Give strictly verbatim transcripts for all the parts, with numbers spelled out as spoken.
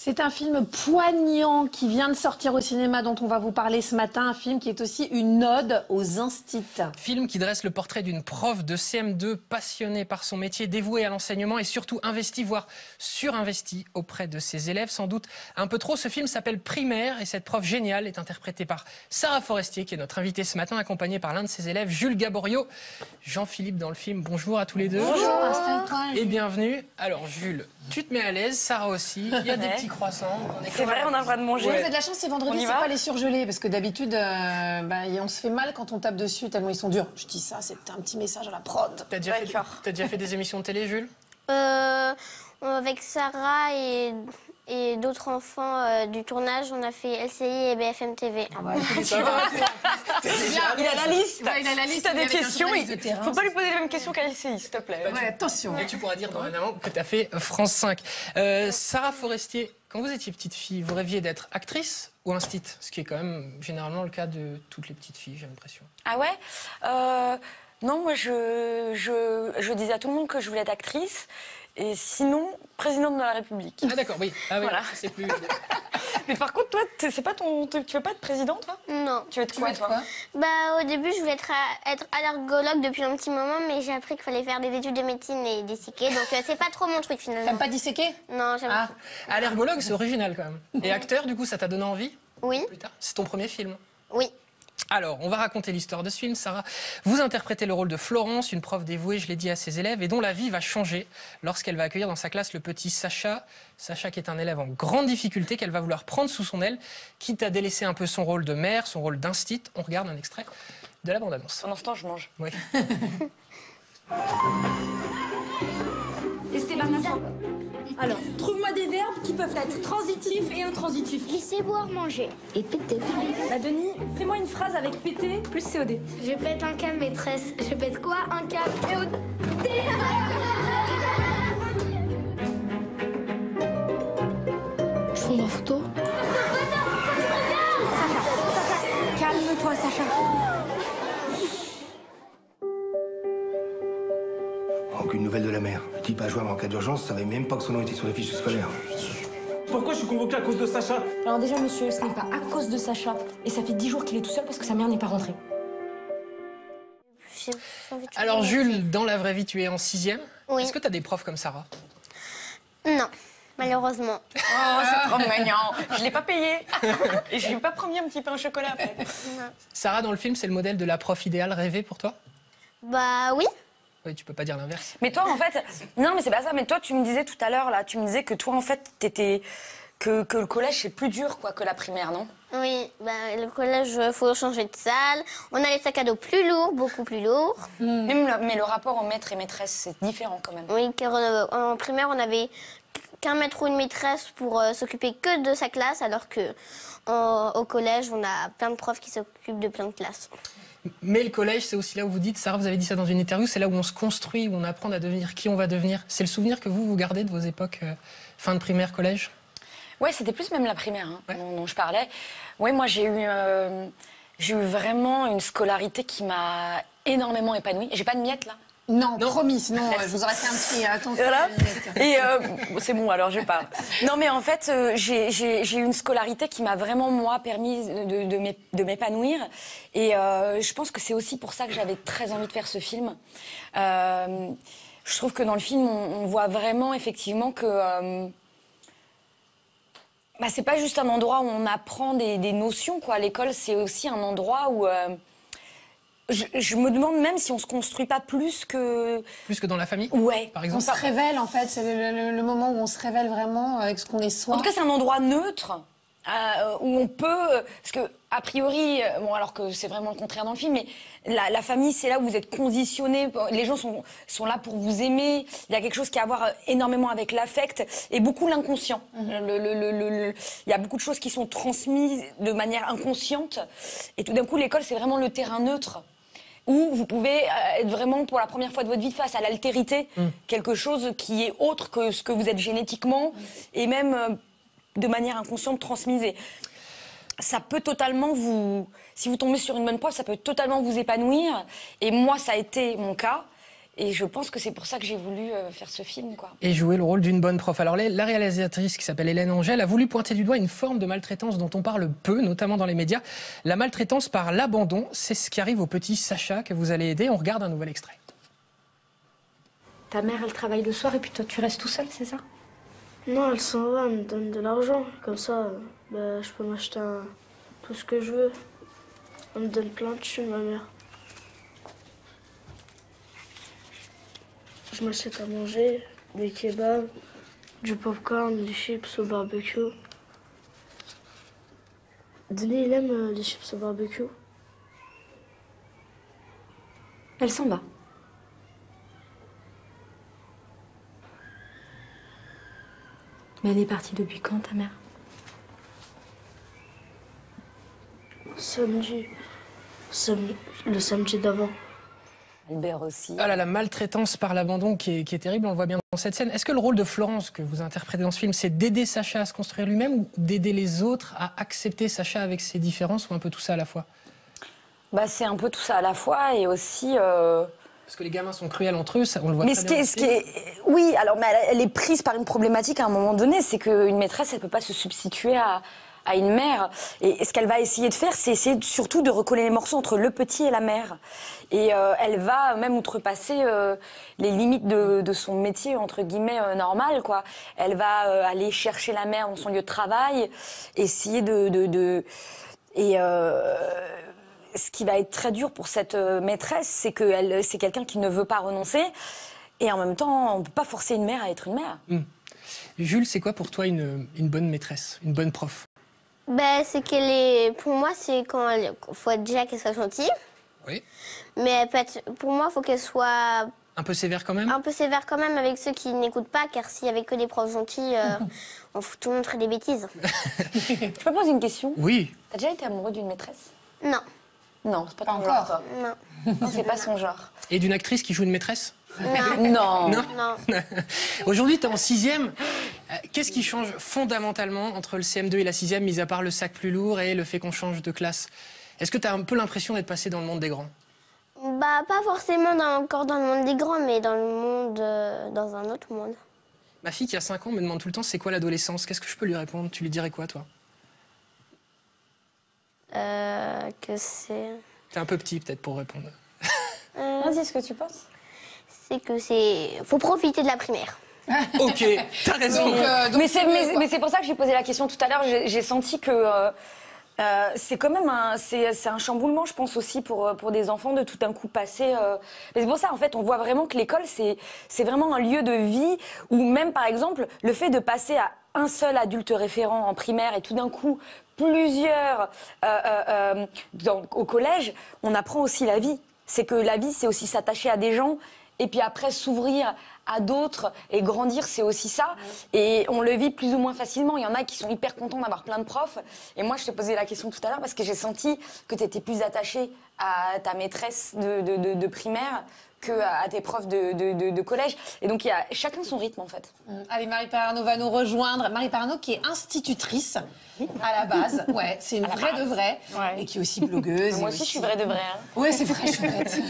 C'est un film poignant qui vient de sortir au cinéma dont on va vous parler ce matin. Un film qui est aussi une ode aux instits. Film qui dresse le portrait d'une prof de C M deux passionnée par son métier, dévouée à l'enseignement et surtout investie, voire surinvestie auprès de ses élèves. Sans doute un peu trop. Ce film s'appelle Primaire et cette prof géniale est interprétée par Sarah Forestier qui est notre invitée ce matin, accompagnée par l'un de ses élèves, Jules Gaborio. Jean-Philippe dans le film. Bonjour à tous les deux. Bonjour, installe-toi. Et bienvenue. Alors Jules, tu te mets à l'aise, Sarah aussi. Il y a des petits croissants. C'est vrai, on a le droit de manger. Ouais. Vous avez de la chance, c'est vendredi, c'est pas les surgelés. Parce que d'habitude, euh, bah, on se fait mal quand on tape dessus tellement ils sont durs. Je dis ça, c'est un petit message à la prod. T'as déjà, fait, t'as déjà fait des émissions de télé, Jules? euh, Avec Sarah et, et d'autres enfants euh, du tournage, on a fait L C I et B F M T V. Ah ouais, ça va. Il a la liste. Ouais, il a la liste. Si t'as des questions, il terrain, faut pas lui poser les mêmes questions qu'à L C I, s'il te plaît. Ouais, attention. Et tu pourras dire dorénavant que tu as fait France cinq. Euh, Sarah Forestier, quand vous étiez petite fille, vous rêviez d'être actrice ou instit? Ce qui est quand même généralement le cas de toutes les petites filles, j'ai l'impression. Ah ouais euh, Non, moi je, je, je disais à tout le monde que je voulais être actrice. Et sinon, présidente de la République. Ah d'accord, oui. Ah oui, voilà. C'est plus... Mais par contre, toi, c'est pas ton, tu veux pas être président, toi? Non. Tu veux être quoi, Tu veux être toi quoi? Bah, au début, je voulais être, à- être allergologue depuis un petit moment, mais j'ai appris qu'il fallait faire des études de médecine et disséquer, donc euh, c'est pas trop mon truc finalement. T'aimes pas disséquer? Non, j'aime Ah. Allergologue, c'est original quand même. Et acteur, du coup, ça t'a donné envie? Oui, Plus tard. C'est ton premier film? oui. Alors, on va raconter l'histoire de ce film. Sarah, vous interprétez le rôle de Florence, une prof dévouée, je l'ai dit, à ses élèves, et dont la vie va changer lorsqu'elle va accueillir dans sa classe le petit Sacha. Sacha qui est un élève en grande difficulté, qu'elle va vouloir prendre sous son aile, quitte à délaisser un peu son rôle de mère, son rôle d'instit. On regarde un extrait de la bande-annonce. Pendant ce temps, je mange. Oui. Esteban, alors, trouve-moi des verbes qui peuvent être transitifs et intransitifs. Laissez boire, manger. Et péter. Bah, Denis, fais-moi une phrase avec péter plus C O D. Je pète un câble, maîtresse. Je pète quoi? Un câble. Et au... Je fais ma photo. Calme-toi, Sacha. Aucune nouvelle de la mère. Le type a joué en cas d'urgence, savait même pas que son nom était sur les fiches scolaires. Pourquoi je suis convoqué à cause de Sacha? Alors déjà, monsieur, ce n'est pas à cause de Sacha. Et ça fait dix jours qu'il est tout seul parce que sa mère n'est pas rentrée. J'ai envie de Alors jouer. Jules, dans la vraie vie, tu es en sixième. Oui. Est-ce que tu as des profs comme Sarah? Non, malheureusement. Oh, c'est trop mignon. Je l'ai pas payé. Et je lui ai pas promis un petit pain au chocolat après. Sarah, dans le film, c'est le modèle de la prof idéale rêvée pour toi? Bah oui. Oui, tu peux pas dire l'inverse. Mais toi, en fait, non, mais c'est pas ça. Mais toi, tu me disais tout à l'heure, là, tu me disais que toi, en fait, t'étais... Que, que le collège, c'est plus dur, quoi, que la primaire, non? Oui, bah, le collège, faut changer de salle. On a les sacs à dos plus lourds, beaucoup plus lourds. Même le- mais le rapport aux maîtres et maîtresses, c'est différent, quand même. Oui, car euh, en primaire, on avait qu'un maître ou une maîtresse pour euh, s'occuper que de sa classe, alors que en- au collège, on a plein de profs qui s'occupent de plein de classes. Mais le collège, c'est aussi là où vous dites, Sarah, vous avez dit ça dans une interview, c'est là où on se construit, où on apprend à devenir qui on va devenir. C'est le souvenir que vous, vous gardez de vos époques euh, fin de primaire, collège? Ouais, c'était plus même la primaire hein, Ouais. dont, dont je parlais. Ouais, moi, j'ai eu, euh, j'ai eu vraiment une scolarité qui m'a énormément épanouie. J'ai pas de miettes, là. Non, Non. promis, sinon euh, je vous aurais fait un petit... Attention. Voilà. Et euh, bon, c'est bon, alors je parle. Non, mais en fait, euh, j'ai j'ai- j'ai eu une scolarité qui m'a vraiment, moi, permis de, de m'é- de m'épanouir. Et euh, je pense que c'est aussi pour ça que j'avais très envie de faire ce film. Euh, je trouve que dans le film, on, on voit vraiment, effectivement, que... euh, bah, c'est pas juste un endroit où on apprend des, des notions, quoi. L'école, c'est aussi un endroit où... euh, je, je me demande même si on se construit pas plus que... Plus que dans la famille, Ouais. par On exemple? se révèle, en fait. C'est le, le- le moment où on se révèle vraiment avec ce qu'on est soi. En tout cas, c'est un endroit neutre euh, où on peut... Parce que, a priori, euh, bon, alors que c'est vraiment le contraire dans le film, mais la, la famille, c'est là où vous êtes conditionné. Les gens sont, sont là pour vous aimer. Il y a quelque chose qui a à voir énormément avec l'affect et beaucoup l'inconscient. Le- le- le- le- le- Il y a beaucoup de choses qui sont transmises de manière inconsciente. Et tout d'un coup, l'école, c'est vraiment le terrain neutre où vous pouvez euh, être vraiment pour la première fois de votre vie face à l'altérité, quelque chose qui est autre que ce que vous êtes génétiquement et même euh, de manière inconsciente transmise. Et ça peut totalement vous... Si vous tombez sur une bonne prof, ça peut totalement vous épanouir. Et moi, ça a été mon cas. Et je pense que c'est pour ça que j'ai voulu euh, faire ce film, quoi. Et jouer le rôle d'une bonne prof. Alors la réalisatrice qui s'appelle Hélène Angèle a voulu pointer du doigt une forme de maltraitance dont on parle peu, notamment dans les médias. La maltraitance par l'abandon, c'est ce qui arrive au petit Sacha que vous allez aider. On regarde un nouvel extrait. Ta mère, elle travaille le soir et puis toi, tu restes tout seul, c'est ça? Non, elle s'en va, elle me donne de l'argent. Comme ça, bah, je peux m'acheter un... tout ce que je veux. Elle me donne plein de thunes, ma mère. Je m'achète à manger, des kebabs, du popcorn, des chips au barbecue. Denis, il aime euh, les chips au barbecue. Elle s'en va. Mais elle est partie depuis quand, ta mère? Samedi. Sam... Le samedi d'avant. Albert aussi. Ah là, la maltraitance par l'abandon qui est, qui est terrible, on le voit bien dans cette scène. Est-ce que le rôle de Florence que vous interprétez dans ce film, c'est d'aider Sacha à se construire lui-même ou d'aider les autres à accepter Sacha avec ses différences ou un peu tout ça à la fois? Bah, c'est un peu tout ça à la fois et aussi... Euh... Parce que les gamins sont cruels entre eux, ça, on le voit mais très ce bien. qui est, ce qui est... Oui, alors, mais elle, elle est prise par une problématique à un moment donné, c'est qu'une maîtresse, elle ne peut pas se substituer à... à une mère. Et ce qu'elle va essayer de faire, c'est essayer surtout de recoller les morceaux entre le petit et la mère. Et euh, elle va même outrepasser euh, les limites de, de son métier, entre guillemets, euh, normal, quoi. Elle va euh, aller chercher la mère dans son lieu de travail, essayer de... de, de... Et euh, ce qui va être très dur pour cette maîtresse, c'est que c'est quelqu'un qui ne veut pas renoncer. Et en même temps, on ne peut pas forcer une mère à être une mère. Mmh. Jules, c'est quoi pour toi une, une bonne maîtresse, une bonne prof? Ben, c'est qu'elle est... Pour moi, c'est quand elle... faut déjà qu'elle soit gentille. Oui. Mais elle peut être... pour moi, il faut qu'elle soit... Un peu sévère quand même? Un peu sévère quand même avec ceux qui n'écoutent pas, car s'il y avait que des profs gentils, euh, on fout tout le monde ferait des bêtises. Je peux poser une question? Oui. T'as déjà été amoureux d'une maîtresse? Non. Non, c'est pas, Pas ton encore. genre, toi. Non. Non, c'est pas son genre. Et d'une actrice qui joue une maîtresse? Non. Non. Non. Non. Aujourd'hui, tu es en sixième. Euh, Qu'est-ce qui change fondamentalement entre le C M deux et la sixième, mis à part le sac plus lourd et le fait qu'on change de classe? Est-ce que tu as un peu l'impression d'être passé dans le monde des grands? Bah, pas forcément dans, encore dans le monde des grands, mais dans le monde... euh, dans un autre monde. Ma fille qui a cinq ans me demande tout le temps c'est quoi l'adolescence. Qu'est-ce que je peux lui répondre? Tu lui dirais quoi, toi? Euh, que c'est... T'es un peu petit, peut-être, pour répondre. Euh, Vas-y, ce que tu penses? c'est que c'est... faut profiter de la primaire. Ok, t'as raison. Donc, euh, donc Mais c'est tu veux, mais, quoi. mais c'est pour ça que j'ai posé la question tout à l'heure. J'ai j'ai senti que euh, euh, c'est quand même un, c'est, c'est un chamboulement, je pense aussi pour pour des enfants de tout d'un coup passer. Euh... Mais c'est pour ça en fait, on voit vraiment que l'école c'est c'est vraiment un lieu de vie où même par exemple le fait de passer à un seul adulte référent en primaire et tout d'un coup plusieurs euh, euh, euh, dans, au collège, on apprend aussi la vie. C'est que la vie, c'est aussi s'attacher à des gens et puis après s'ouvrir à d'autres et grandir, c'est aussi ça. Et on le vit plus ou moins facilement. Il y en a qui sont hyper contents d'avoir plein de profs. Et moi, je te posais la question tout à l'heure parce que j'ai senti que tu étais plus attachée à ta maîtresse de, de, de, de primaire qu'à tes profs de, de, de, de collège. Et donc, il y a chacun son rythme, en fait. Allez, Marie Parano va nous rejoindre. Marie Parano qui est institutrice à la base. Ouais, c'est une vraie de vraie. Ouais. Et qui est aussi blogueuse. Moi et aussi, je suis vraie de vraie. Hein. Ouais, c'est vrai, chouette.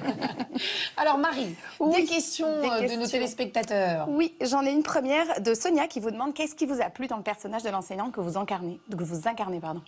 Alors, Marie, Oui, des questions des euh, de questions. nos téléspectateurs. Oui, j'en ai une première de Sonia qui vous demande qu'est-ce qui vous a plu dans le personnage de l'enseignant que vous incarnez, que vous incarnez, pardon.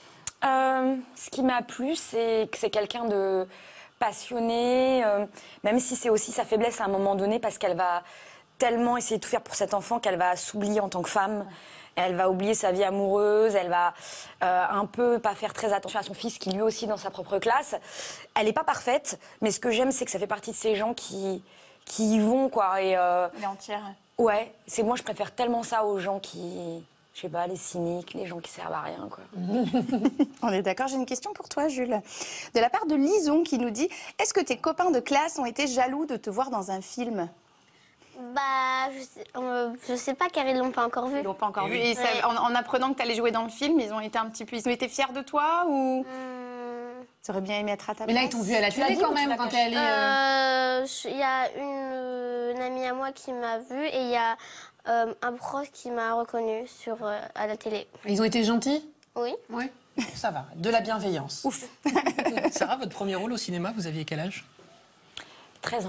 Euh, ce qui m'a plu, c'est que c'est quelqu'un de passionnée, euh, même si c'est aussi sa faiblesse à un moment donné, parce qu'elle va tellement essayer de tout faire pour cet enfant qu'elle va s'oublier en tant que femme. Elle va oublier sa vie amoureuse, elle va euh, un peu pas faire très attention à son fils qui lui aussi dans sa propre classe. Elle n'est pas parfaite, mais ce que j'aime, c'est que ça fait partie de ces gens qui, qui y vont, quoi. Et, euh, Elle est entière. ouais, c'est moi, je préfère tellement ça aux gens qui, je sais pas, les cyniques, les gens qui servent à rien, quoi. On est d'accord. J'ai une question pour toi, Jules. De la part de Lison qui nous dit est-ce que tes copains de classe ont été jaloux de te voir dans un film? Bah, je sais, euh, je sais pas car ils l'ont pas encore vu. Ils l'ont pas encore Et vu. oui. Et ça- en, en apprenant que tu allais jouer dans le film, ils ont été un petit peu. Ils ont été fiers de toi ou Hum, tu aurais bien aimé être à ta Mais place? là, ils t'ont vu à la Tu l'as télé dit quand ou tu même l'as quand caché t'es allée. euh, euh, je- Il y a une, une amie à moi qui m'a vue et il y a euh, un prof qui m'a reconnue sur euh, à la télé. Ils ont été gentils? Oui. Oui. Ça va, de la bienveillance. Sarah, votre premier rôle au cinéma, vous aviez quel âge? treize ans.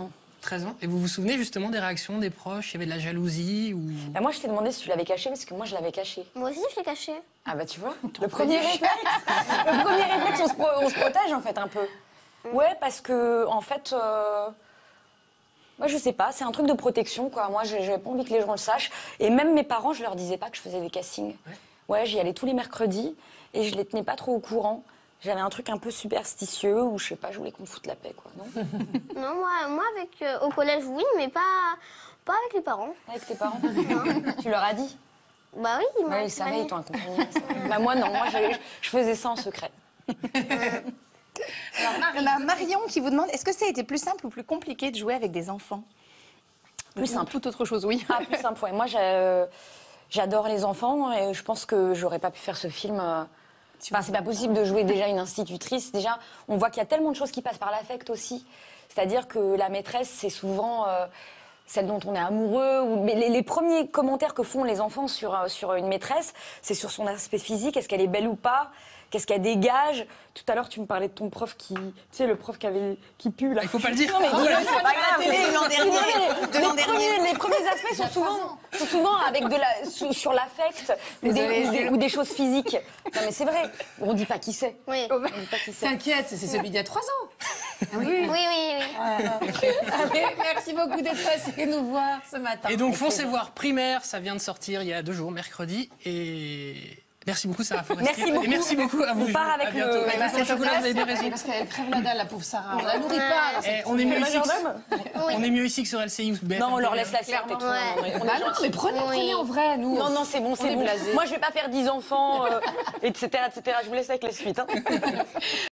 treize ans. Et vous vous souvenez justement des réactions des proches? Il y avait de la jalousie ou... Bah, moi, je t'ai demandé si tu l'avais caché, parce que moi, je l'avais caché. Moi aussi, je l'ai caché. Ah bah tu vois, le premier réflexe, le premier réflexe, on se, pro- on se protège en fait un peu. Ouais, parce que en fait, euh, moi je sais pas, c'est un truc de protection quoi. Moi, j'ai- j'avais pas envie que les gens le sachent. Et même mes parents, je leur disais pas que je faisais des castings. Ouais, j'y allais tous les mercredis et je les tenais pas trop au courant. J'avais un truc un peu superstitieux où je sais pas, je voulais qu'on me foute la paix quoi, non? Non, moi, moi avec, euh, au collège, oui, mais pas, pas avec les parents. Avec tes parents? Tu leur as dit? Bah oui, ils m'ont Ouais, ils savaient, ils dit. t'ont accompagné. Bah moi non, moi je, je faisais ça en secret. Alors, on a Marion qui vous demande, est-ce que ça a été plus simple ou plus compliqué de jouer avec des enfants? Plus simple. Tout autre chose, oui. Ah, plus simple, ouais. Moi, j'ai- j'adore les enfants et je pense que j'aurais pas pu faire ce film. euh, Enfin, c'est pas possible de jouer déjà une institutrice. Déjà, on voit qu'il y a tellement de choses qui passent par l'affect aussi. C'est-à-dire que la maîtresse, c'est souvent euh, celle dont on est amoureux. Ou... Mais les, les premiers commentaires que font les enfants sur, euh, sur une maîtresse, c'est sur son aspect physique. Est-ce qu'elle est belle ou pas? Qu'est-ce qu'elle dégage? Tout à l'heure, tu me parlais de ton prof qui... Tu sais, le prof qui, avait, qui pue, là. Il faut pas le dire. Non, mais dis-le, c'est pas grave. télé, l'an dernier, Les, de l'an les premiers, les premiers aspects sont souvent, sont souvent avec de la, sur, sur l'affect ou des, Désolée, ou, des, Jules. ou des choses physiques. Non, mais c'est vrai. On dit pas qui c'est. Oui. On dit pas qui c'est. T'inquiète, c'est celui d'il y a trois ans. Oui, oui, oui. oui. Allez, merci beaucoup d'être passé nous voir ce matin. Et donc, foncez voir Primaire, ça vient de sortir il y a deux jours, mercredi. Et merci beaucoup, Sarah Forestier. Merci beaucoup. Et merci beaucoup à vous. On part Jules. avec À bientôt. le- Et avec merci la au chocolat, vous avez bien raison. Parce qu'elle crève la dalle, la pauvre Sarah. On la nourrit pas. Eh, on, est mieux ici que... Majordome on est mieux ici que sur L C I ou B F M. Non, on leur laisse la carte et tout. Ouais. On est- on est Bah non, gentils. mais prenez, prenez en vrai, nous. Non, non, c'est bon, c'est est bon. blasés. Moi, je vais pas faire dix enfants, euh, et cetera, et cetera. Je vous laisse avec les suites. Hein.